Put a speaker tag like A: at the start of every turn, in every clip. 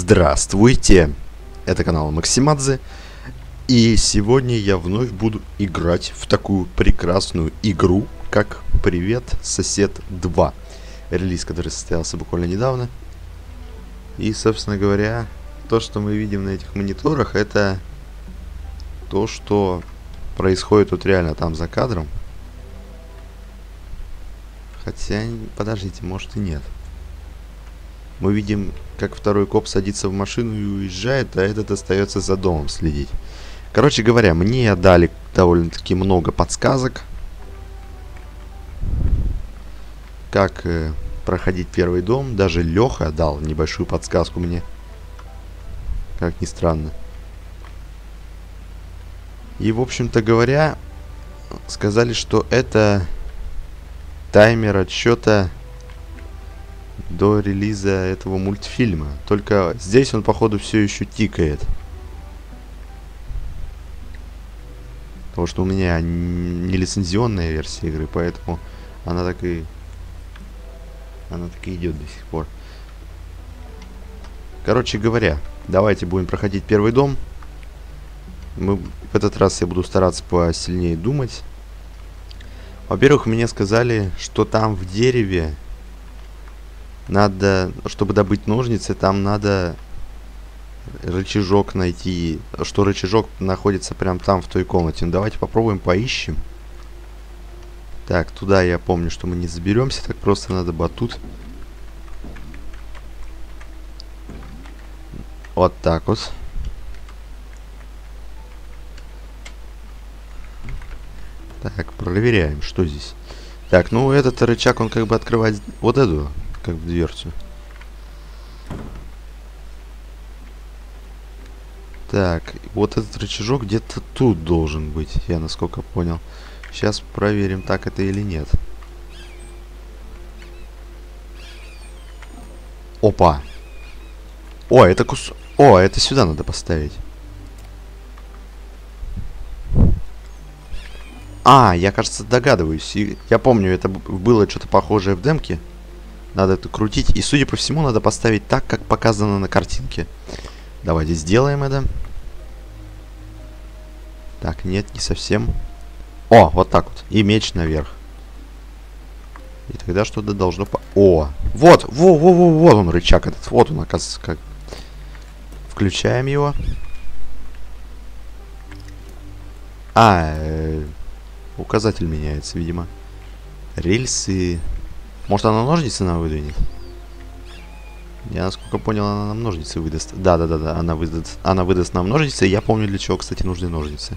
A: Здравствуйте! Это канал Максимадзе. И сегодня я вновь буду играть в такую прекрасную игру, как Привет, Сосед 2. Релиз, который состоялся буквально недавно. И, собственно говоря, то, что мы видим на этих мониторах, это то, что происходит вот реально там за кадром. Хотя, подождите, может и нет. Мы видим, как второй коп садится в машину и уезжает, а этот остается за домом следить. Короче говоря, мне дали довольно-таки много подсказок, как проходить первый дом. Даже Леха дал небольшую подсказку мне, как ни странно. И, в общем-то говоря, сказали, что это таймер отсчета до релиза этого мультфильма. Только здесь он, походу, все еще тикает. Потому что у меня не лицензионная версия игры, поэтому она так и идет до сих пор. Короче говоря, давайте будем проходить первый дом. В этот раз я буду стараться посильнее думать. Во-первых, мне сказали, что там в дереве надо, чтобы добыть ножницы, там надо рычажок найти, что рычажок находится прям там, в той комнате. Ну, давайте попробуем, поищем. Так, туда я помню, что мы не заберемся, так просто надо батут. Вот так вот. Так, проверяем, что здесь. Так, ну этот рычаг, он как бы открывает вот эту, как бы, дверцу. Так, вот этот рычажок где-то тут должен быть, я насколько понял. Сейчас проверим, так это или нет. Опа! О, это О, это сюда надо поставить. А, я, кажется, догадываюсь. Я помню, это было что-то похожее в демке. Надо это крутить. И, судя по всему, надо поставить так, как показано на картинке. Давайте сделаем это. Так, нет, не совсем. О, вот так вот. И меч наверх. И тогда что-то должно... О! Вот! Вот он, рычаг этот. Вот он, оказывается, как... Включаем его. Указатель меняется, видимо. Рельсы... Может, она ножницы нам выдвинет? Я, насколько понял, она нам ножницы выдаст. Да. Она выдаст нам ножницы. Я помню, для чего, кстати, нужны ножницы.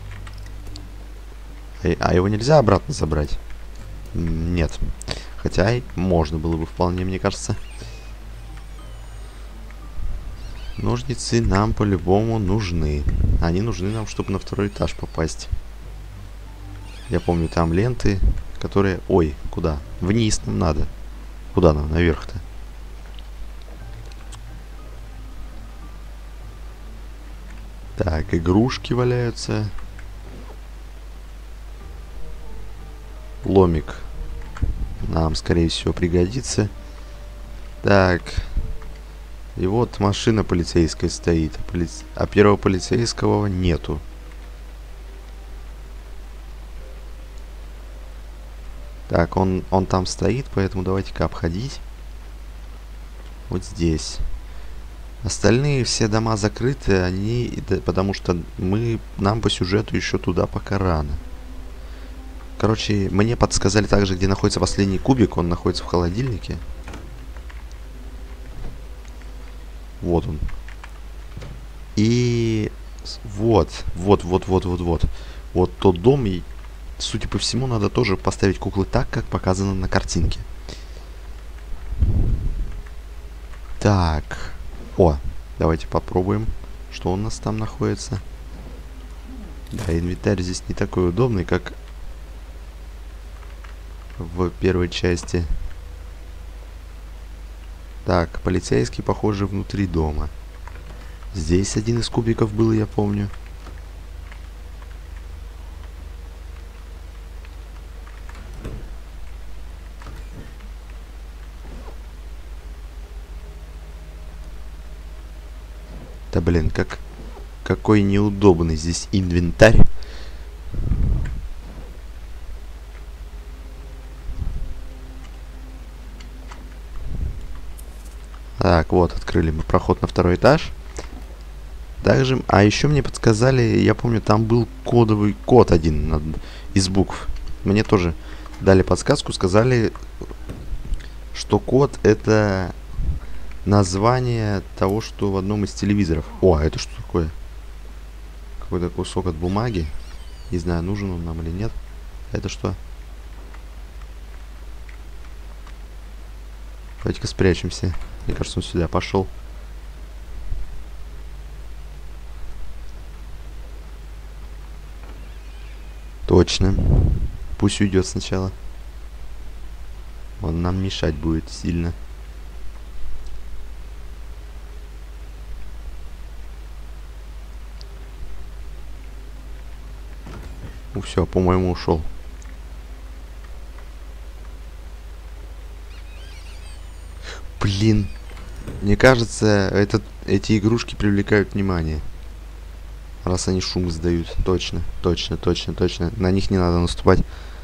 A: А его нельзя обратно забрать? Нет. Хотя можно было бы вполне, мне кажется. Ножницы нам по-любому нужны. Они нужны нам, чтобы на второй этаж попасть. Я помню, там ленты, которые... Ой, куда? Вниз нам надо. Куда нам? Наверх-то. Так, игрушки валяются. Ломик нам, скорее всего, пригодится. Так. И вот машина полицейская стоит. А первого полицейского нету. Так, он там стоит, поэтому давайте-ка обходить. Вот здесь. Остальные все дома закрыты, потому что нам по сюжету еще туда пока рано. Короче, мне подсказали также, где находится последний кубик. Он находится в холодильнике. Вот он. И вот. Вот тот дом. И, судя по всему, надо тоже поставить куклы так, как показано на картинке. Так. О, давайте попробуем, что у нас там находится. Да, инвентарь здесь не такой удобный, как в первой части. Так, полицейский, похоже, внутри дома. Здесь один из кубиков был, я помню. Да блин, какой неудобный здесь инвентарь. Так, вот, открыли мы проход на второй этаж. Также, а еще мне подсказали, я помню, там был кодовый код один из букв. Мне тоже дали подсказку, сказали, что код это название того, что в одном из телевизоров. О, а это что такое? Какой-то кусок от бумаги. Не знаю, нужен он нам или нет. Это что? Давайте-ка спрячемся. Мне кажется, он сюда пошел. Точно. Пусть уйдет сначала. Он нам мешать будет сильно. Ну все, по-моему, ушел. Блин. Мне кажется, эти игрушки привлекают внимание. Раз они шум издают. Точно, точно, точно, точно. На них не надо наступать.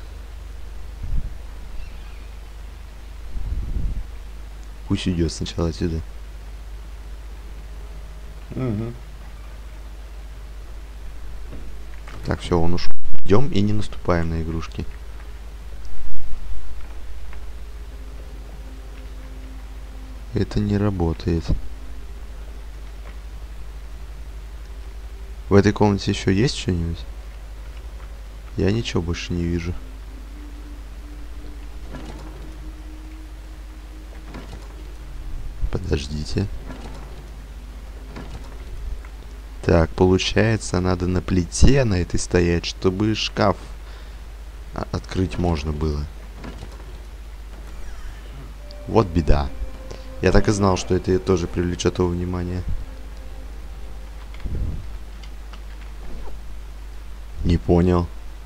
A: Пусть уйдет сначала отсюда. Угу. Так, все, он ушел. Идем и не наступаем на игрушки. Это не работает. В этой комнате еще есть что-нибудь? Я ничего больше не вижу. Подождите. Так, получается, надо на плите на этой стоять, чтобы шкаф открыть можно было. Вот беда. Я так и знал, что это тоже привлечет его внимание. Не понял.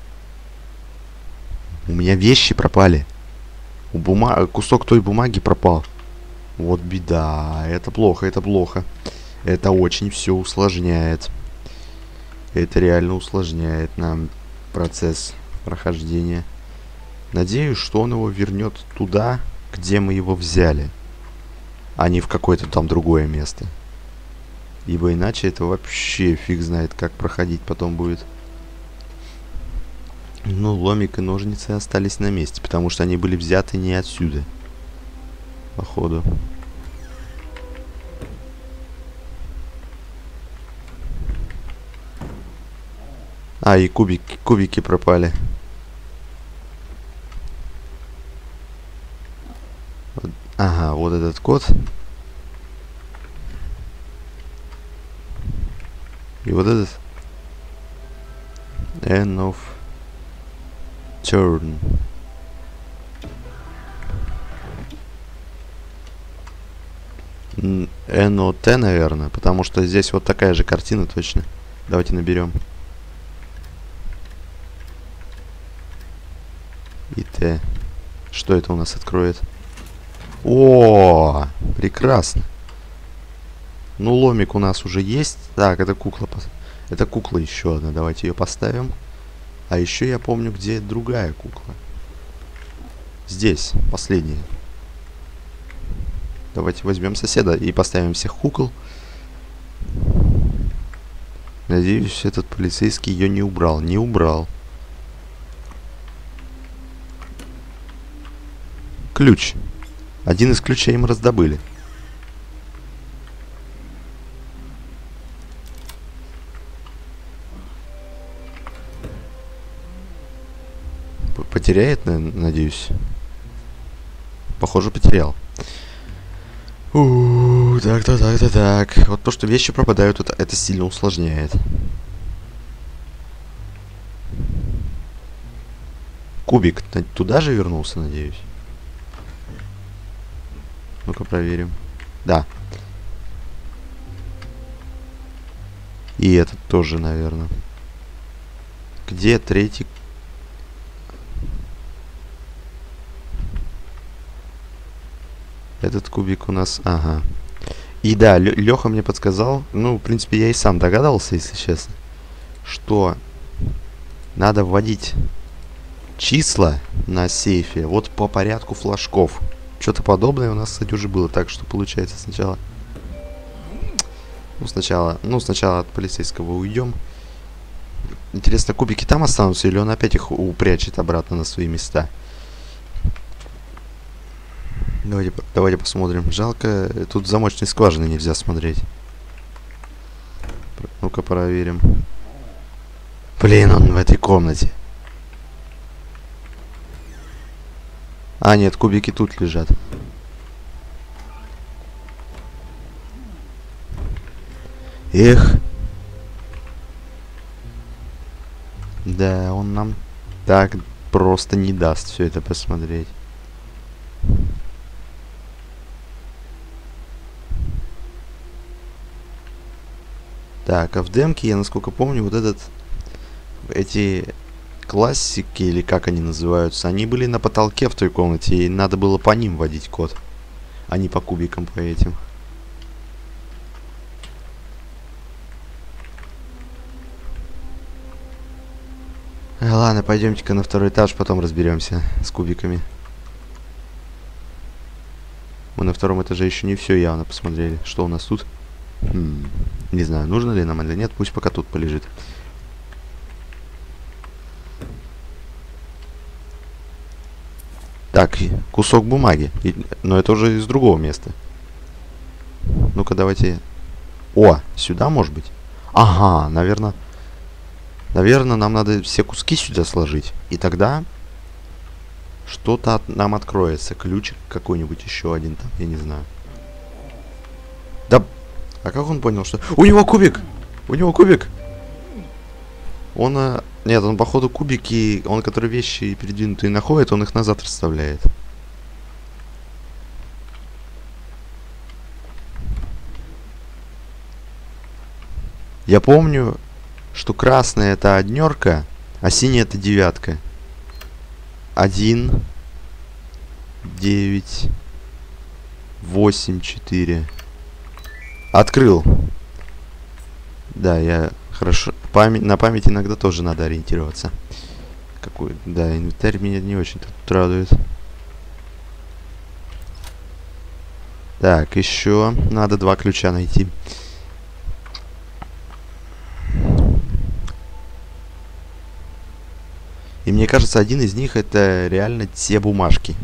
A: У меня вещи пропали. Кусок той бумаги пропал. Вот беда. Это плохо, это плохо. Это очень все усложняет. Это реально усложняет нам процесс прохождения. Надеюсь, что он его вернет туда, где мы его взяли, а не в какое-то там другое место. Ибо иначе это вообще фиг знает, как проходить потом будет. Ну, ломик и ножницы остались на месте, потому что они были взяты не отсюда. Походу. А, и кубики пропали. Ага, вот этот код. И вот этот. End of turn. NOT, наверное, потому что здесь вот такая же картина точно. Давайте наберем. И Т. Что это у нас откроет? О, прекрасно. Ну, ломик у нас уже есть. Так, это кукла. Это кукла еще одна. Давайте ее поставим. А еще я помню, где другая кукла. Здесь, последняя. Давайте возьмем соседа и поставим всех кукол. Надеюсь, этот полицейский ее не убрал. Не убрал. Ключ. Один из ключей мы раздобыли. Потеряет, надеюсь. Похоже, потерял. Так. Вот то, что вещи пропадают, это сильно усложняет. Кубик туда же вернулся, надеюсь. Ну-ка проверим. Да. И этот тоже, наверное. Где третий? Этот кубик у нас... Ага. И да, Леха мне подсказал, ну, в принципе, я и сам догадался, если честно, что надо вводить числа на сейфе вот по порядку флажков. Что-то подобное у нас, кстати, уже было. Так что получается сначала... сначала от полицейского уйдем. Интересно, кубики там останутся, или он опять их упрячет обратно на свои места? Давайте посмотрим. Жалко, тут замочной скважины нельзя смотреть. Ну-ка проверим. Блин, он в этой комнате. А, нет, кубики тут лежат. Эх. Да, он нам так просто не даст все это посмотреть. Так, а в демке, я насколько помню, вот эти классики, или как они называются, они были на потолке в той комнате, и надо было по ним вводить код, а не по кубикам по этим. Ладно, пойдемте-ка на второй этаж, потом разберемся с кубиками. Мы на втором этаже еще не все явно посмотрели. Что у нас тут? Не знаю, нужно ли нам или нет, пусть пока тут полежит. Так, кусок бумаги. Но это уже из другого места. Ну-ка, давайте... О, сюда, может быть? Ага, наверное... Наверное, нам надо все куски сюда сложить. И тогда что-то нам откроется. Ключик какой-нибудь еще один там, я не знаю. Да... А как он понял, что... У него кубик! У него кубик! Он... Нет, он походу кубики, он которые вещи передвинутые находит, он их назад расставляет. Я помню, что красная это однерка, а синяя это девятка. 1, 9, 8, 4. Открыл. Да, я хорошо. На память иногда тоже надо ориентироваться. Какой? Да, инвентарь меня не очень тут радует. Так, еще надо 2 ключа найти. И мне кажется, один из них это реально те бумажки.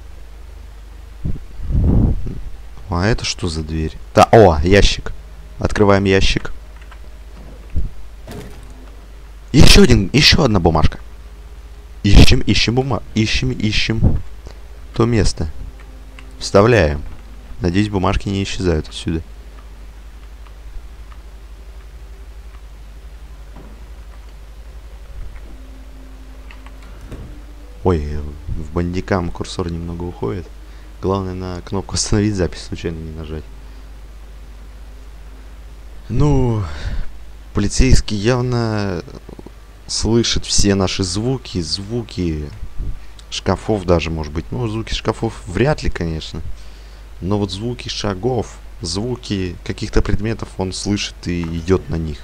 A: А это что за дверь? Да, о, ящик. Открываем ящик. Еще одна бумажка. Ищем то место. Вставляем. Надеюсь, бумажки не исчезают отсюда. Ой, в бандикам курсор немного уходит. Главное на кнопку остановить запись случайно не нажать. Ну, полицейский явно слышит все наши звуки, звуки шкафов даже, может быть. Ну, звуки шкафов вряд ли, конечно. Но вот звуки шагов, звуки каких-то предметов он слышит и идет на них.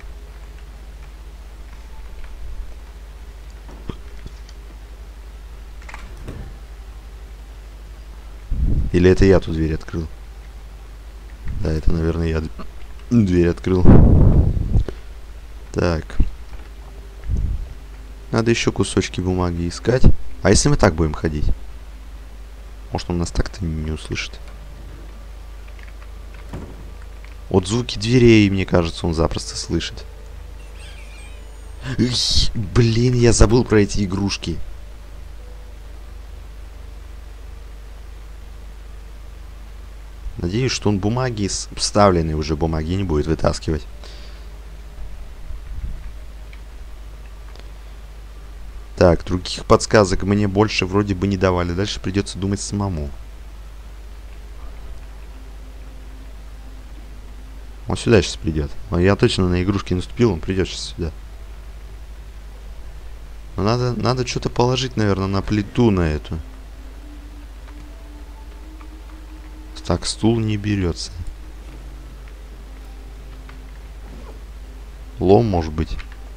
A: Или это я тут дверь открыл? Да, это, наверное, я дверь открыл. Так. Надо еще кусочки бумаги искать. А если мы так будем ходить? Может, он нас так-то не услышит? Вот звуки дверей, мне кажется, он запросто слышит. Блин, я забыл про эти игрушки. Надеюсь, что он бумаги, вставленные уже бумаги, не будет вытаскивать. Так, других подсказок мне больше вроде бы не давали. Дальше придется думать самому. Он сюда сейчас придет. Я точно на игрушки наступил, он придет сейчас сюда. Но надо что-то положить, наверное, на плиту на эту. Так, стул не берется. Лом, может быть.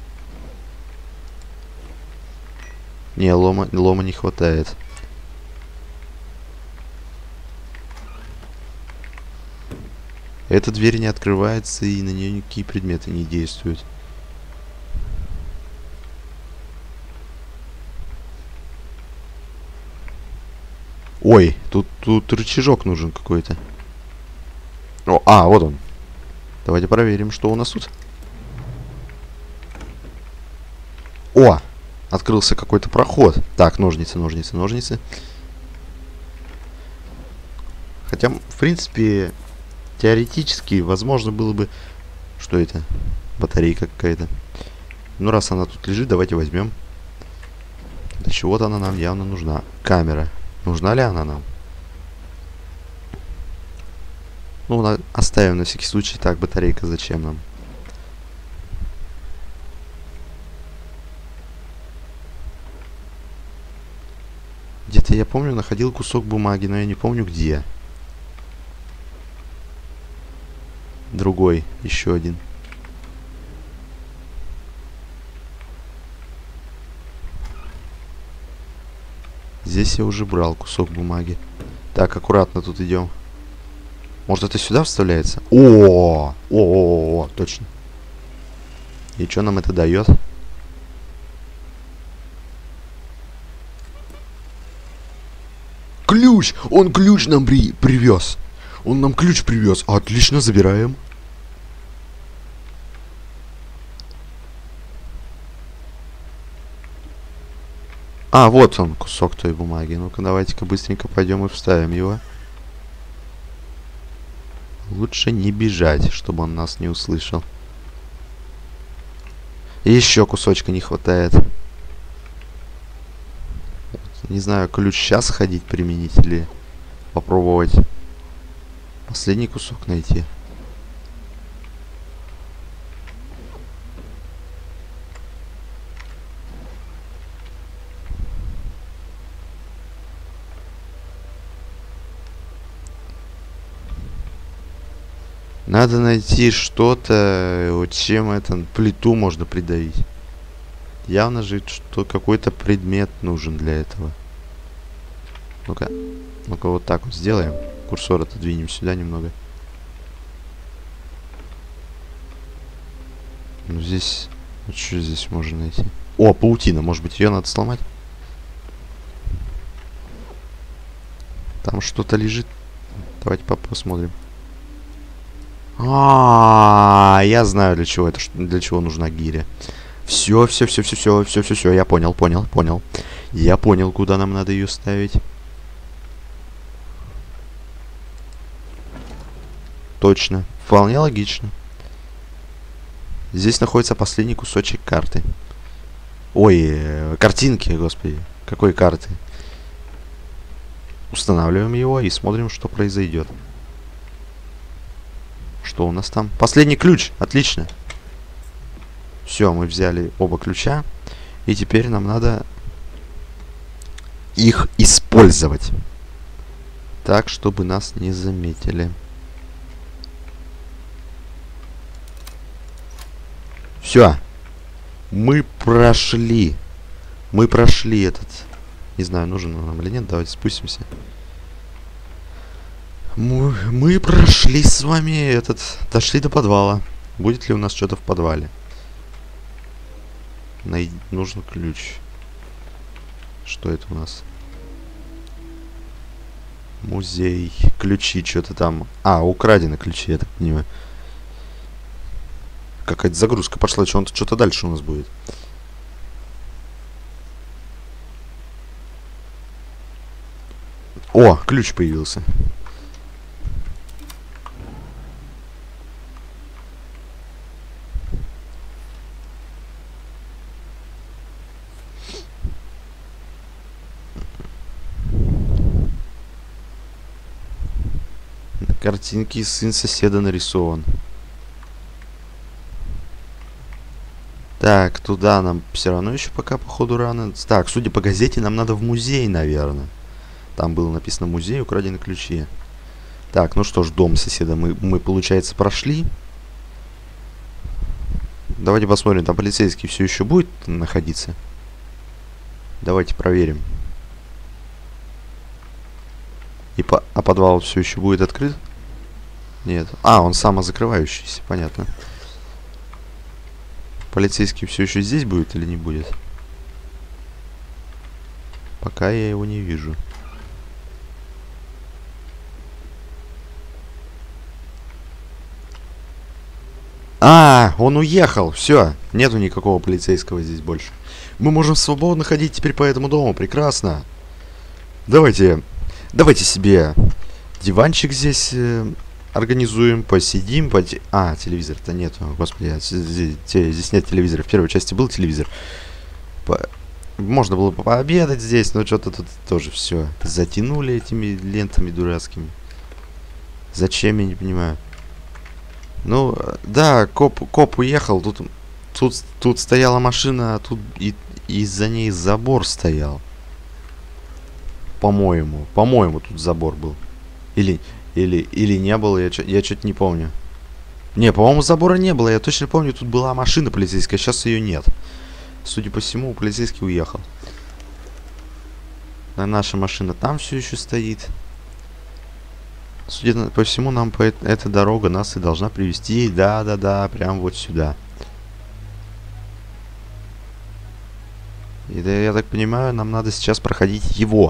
A: Не, лома не хватает. Эта дверь не открывается, и на нее никакие предметы не действуют. Ой, тут рычажок нужен какой-то. О, вот он. Давайте проверим, что у нас тут. О! Открылся какой-то проход. Так, ножницы, ножницы, ножницы. Хотя, в принципе, теоретически, возможно было бы... Что это? Батарейка какая-то. Ну, раз она тут лежит, давайте возьмем. Для чего-то она нам явно нужна. Камера. Нужна ли она нам? Ну, оставим на всякий случай. Так, батарейка зачем нам? Где-то я помню, находил кусок бумаги, но я не помню где. Другой, еще один. Здесь я уже брал кусок бумаги. Так, аккуратно тут идем. Может, это сюда вставляется? О, точно. И что нам это дает? Ключ! Он ключ нам привез. Он нам ключ привез. Отлично, забираем. А, вот он, кусок той бумаги. Ну-ка, давайте-ка быстренько пойдем и вставим его. Лучше не бежать, чтобы он нас не услышал. И еще кусочка не хватает. Не знаю, ключ сейчас ходить применить или попробовать последний кусок найти. Надо найти что-то, вот чем это плиту можно придавить. Явно же, что какой-то предмет нужен для этого. Ну-ка. Ну-ка, вот так вот сделаем. Курсор отодвинем сюда немного. Ну, здесь... Вот что здесь можно найти? О, паутина. Может быть, ее надо сломать? Там что-то лежит. Давайте посмотрим. Я знаю, для чего это, для чего нужна гиря. Все, я понял. Я понял, куда нам надо ее ставить. Точно. Вполне логично. Здесь находится последний кусочек карты. Ой, картинки, господи. Какой карты? Устанавливаем его и смотрим, что произойдет. Что у нас там? Последний ключ. Отлично. Все, мы взяли оба ключа. И теперь нам надо их использовать. Так, чтобы нас не заметили. Все. Мы прошли. Мы прошли этот... Не знаю, нужен он нам или нет. Давайте спустимся. Мы прошли с вами этот... Дошли до подвала. Будет ли у нас что-то в подвале? Нужен ключ. Что это у нас? Музей. Ключи, что-то там. Украдены ключи, я так понимаю. Какая-то загрузка пошла. Что-то дальше у нас будет. О, ключ появился. Картинки сын соседа нарисован. Так, туда нам все равно еще пока, походу, рано. Так, судя по газете, нам надо в музей, наверное. Там было написано «Музей, украдены ключи». Так, ну что ж, дом соседа мы, получается, прошли. Давайте посмотрим, там полицейский все еще будет находиться. Давайте проверим. А подвал все еще будет открыт? Нет. А, он самозакрывающийся, понятно. Полицейский все еще здесь будет или не будет? Пока я его не вижу. А, он уехал. Все, нету никакого полицейского здесь больше. Мы можем свободно ходить теперь по этому дому. Прекрасно. Давайте себе диванчик здесь организуем, посидим. А, телевизор-то нету. Господи, здесь нет телевизора. В первой части был телевизор. Можно было бы пообедать здесь, но что-то тут тоже все затянули этими лентами дурацкими. Зачем, я не понимаю. Ну, да, коп уехал, тут стояла машина, а тут и за ней забор стоял. По-моему, тут забор был. Или не было, я что-то не помню. Не, по-моему, забора не было, я точно помню, тут была машина полицейская, сейчас ее нет. Судя по всему, полицейский уехал. А наша машина там все еще стоит. Судя по всему, нам эта дорога нас и должна привести, да, прям вот сюда. И да, я так понимаю, нам надо сейчас проходить его.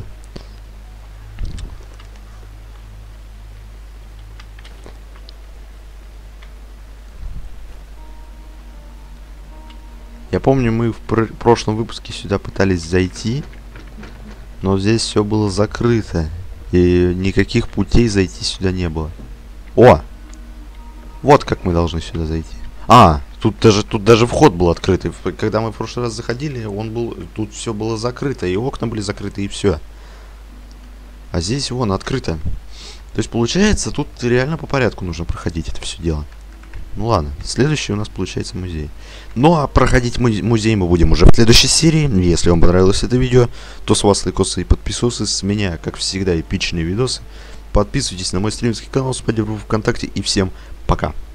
A: Я помню, мы в прошлом выпуске сюда пытались зайти, но здесь все было закрыто. И никаких путей зайти сюда не было. О! Вот как мы должны сюда зайти. А, тут даже вход был открытый. Когда мы в прошлый раз заходили, тут все было закрыто. И окна были закрыты, и все. А здесь вон открыто. То есть получается, тут реально по порядку нужно проходить это все дело. Ну ладно, следующий у нас получается музей. Ну а проходить музей мы будем уже в следующей серии. Если вам понравилось это видео, то с вас лайкосы и подписывайтесь. С меня, как всегда, эпичные видосы. Подписывайтесь на мой стримерский канал, поддержку ВКонтакте. И всем пока.